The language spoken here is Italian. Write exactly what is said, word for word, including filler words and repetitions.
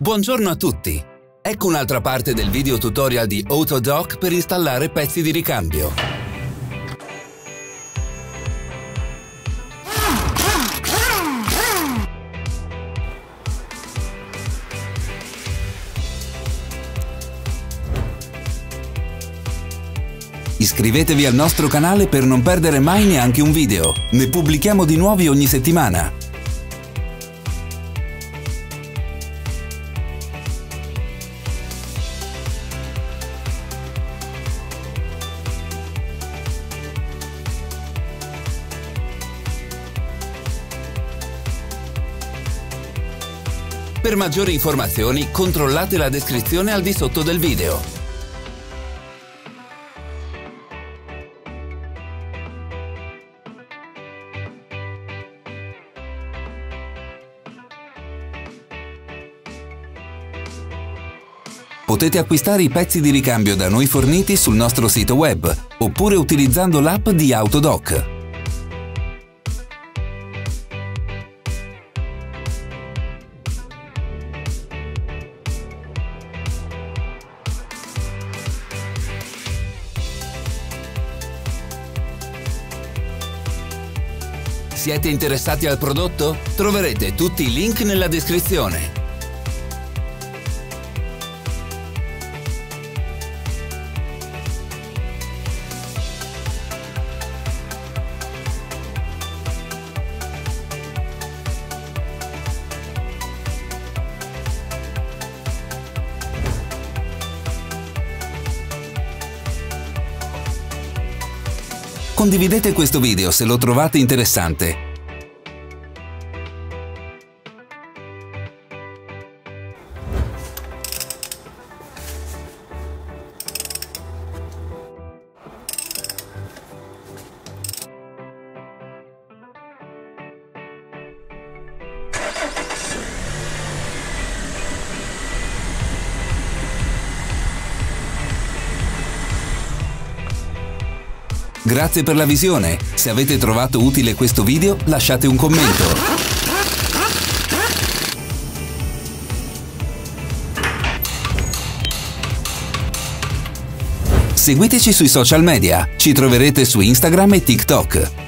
Buongiorno a tutti! Ecco un'altra parte del video tutorial di Autodock per installare pezzi di ricambio. Iscrivetevi al nostro canale per non perdere mai neanche un video. Ne pubblichiamo di nuovi ogni settimana. Per maggiori informazioni controllate la descrizione al di sotto del video. Potete acquistare i pezzi di ricambio da noi forniti sul nostro sito web, oppure utilizzando l'app di Autodock. Siete interessati al prodotto? Troverete tutti i link nella descrizione. Condividete questo video se lo trovate interessante. Grazie per la visione. Se avete trovato utile questo video, lasciate un commento. Seguiteci sui social media. Ci troverete su Instagram e TikTok.